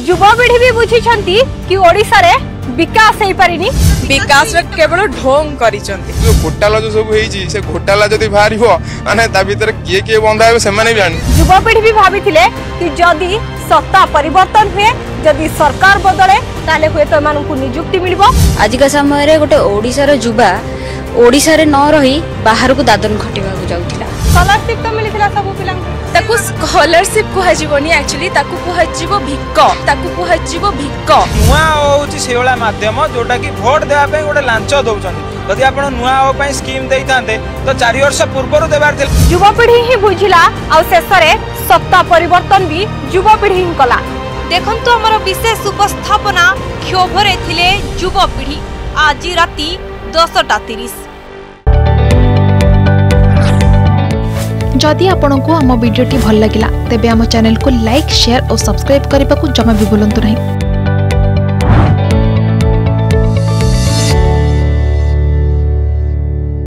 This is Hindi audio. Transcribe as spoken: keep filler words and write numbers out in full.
युवपीढ़ी भी बुझी कि ओडिशा रे विकास हो पारिनी विकास केवल ढोंग करिसंती जो घोटाला जो सब होईची से घोटाला जदी बाहरिबो माने ता भीतर किए किए बंधा है से माने भी जानि युवपीढ़ी भी भाबिथिले कि जदी सत्ता परिवर्तन हुए जदी सरकार बदले ताले हुए तो मानकु नियुक्ति मिलबो। आज का समय रे गोटे ओडिसा रो युवा ओडिसा रे न रही बाहर को दादन खटिबा को जाउथिला। स्कॉलरशिप तो मिलिथिला सब पिला ताकू स्कॉलरशिप कुहाजिबोनी एक्चुअली ताकू कुहाजिबो भिक्क ताकू कुहाजिबो भिक्क नुआ होउची सेवला माध्यम जोटा कि वोट देबा पे गोटे लांच दउछन यदि आपण नुआ हो पई स्कीम देइतांते तो चार वर्ष पूर्व देबार थिल युवपीढ़ी ही बुझिला आ शेष रे सत्ता परिवर्तन भी युवपीढ़ी ही कला। देखंतु हमर विशेष उपस्थापना क्षोभरे थिले युवपीढ़ी आज राती दसटा तीस। जदि आपंक आम भिडी भल लगा तेब आम चैनल को लाइक शेयर और सब्सक्राइब करने को जमा भी भूलु नहीं।